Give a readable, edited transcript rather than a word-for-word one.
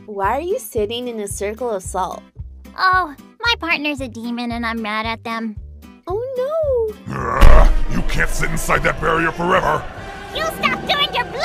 Why are you sitting in a circle of salt? Oh, my partner's a demon and I'm mad at them. Oh no! You can't sit inside that barrier forever! You stop doing your